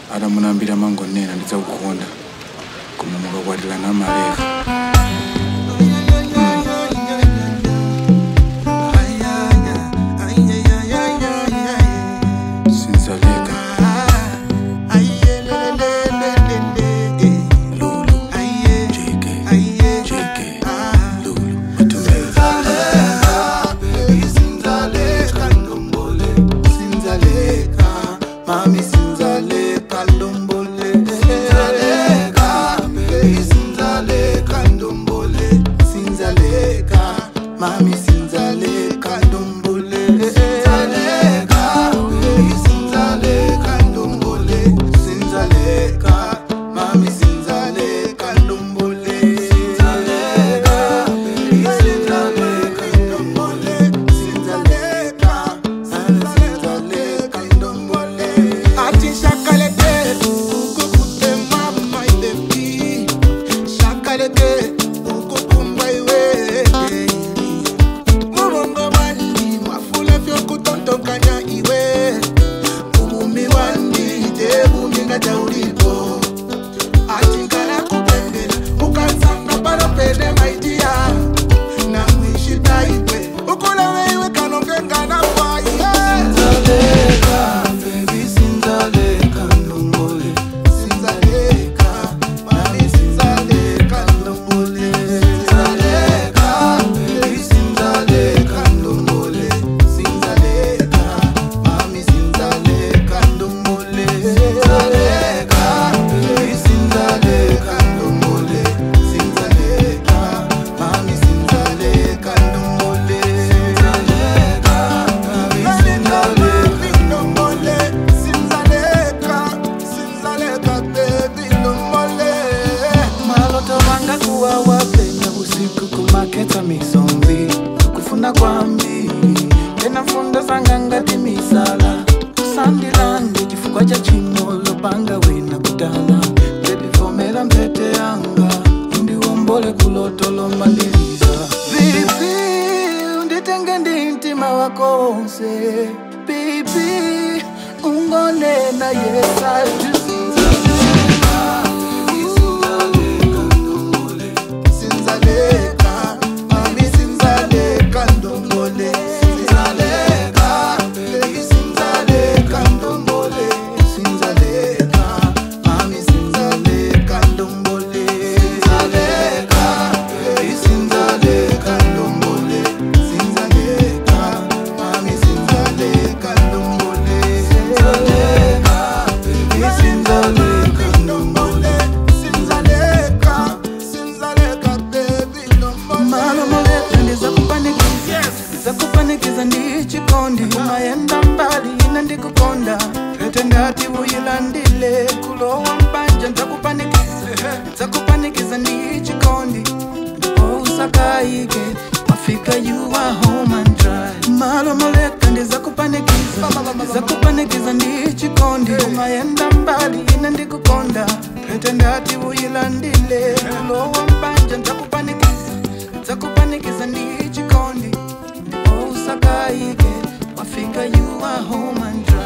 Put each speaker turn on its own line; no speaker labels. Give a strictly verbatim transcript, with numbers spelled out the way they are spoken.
Ada munambira mango nena ndiza kukonda koma mukakwatira na maleka.
Mami sinzale kandombole, sinzaleka, sinzale kandombole, sinzaleka, mami sinzale kandombole, sinzaleka, sinzale kandombole, sinzaleka, mami sinzale kandombole, sinzaleka, sinzale kandombole, sinzaleka, sinzale kandombole. Ati shakaleke, ukukute mama idepi. Shakaleke, ukukumba iwe. Murongo bandi, mafule fyo kutontokanya iwe. Ubumi wandi, tebu minga jauripo. Ati nkana kupende, ukansanga para pede maitia. Na mwishi taipe, ukula weiwe kanongenga na kwa iye. Sinzaleka, baby sinzaleka ndombole, sinzaleka, mami sinzaleka ndombole, sinzaleka, baby sinzaleka ndombole, sinzaleka, mami sinzaleka ndombole, sinzaleka, baby sinzaleka ndombole, sinzaleka, mami sinzaleka ndombole, sinzaleka, baby sinzaleka ndombole, sinzaleka, sinzaleka baby ndombole. Maloto wanga kuwa wapenya usiku kumaketa misombi, kufuna kwambi tena funda sanganga timisala sandilandi chifukwa cha chimolo panga wina kutala baby fomela mpete yanga undiwombole kulotolo mandiliza baby unditenge ndintima wako onse baby ungone na yes I do. Sinzaleka, mami sinzaleka ndombole, sinzaleka, baby sinzaleka ndombole, sinzaleka, mami sinzaleka ndombole, sinzaleka, baby sinzaleka ndombole, sinzaleka, mami sinzaleka ndombole, sinzaleka, baby sinzaleka ndombole, sinzaleka, sinzaleka baby ndombole. Malo moleta ndiza kupanikiza, ndiza kupanikiza ndichikondi, umayenda mbali ina ndikukonda, pete ndati uyilandile, kulowa mbanja ntakupanikiza, ndiza kupanikiza ndichikondi, ndipo usakaike, wafika you are home and dry. Malo moleta ndiza kupanikiza, ndiza kupanikiza ndichikondi, umayenda mbali ina ndikukonda, pete ndati uyilandile, kulowa mbanja ntakupanikiza, ntakupanikiza ndichikondi, ndipo usakaike, wafika you are home and dry.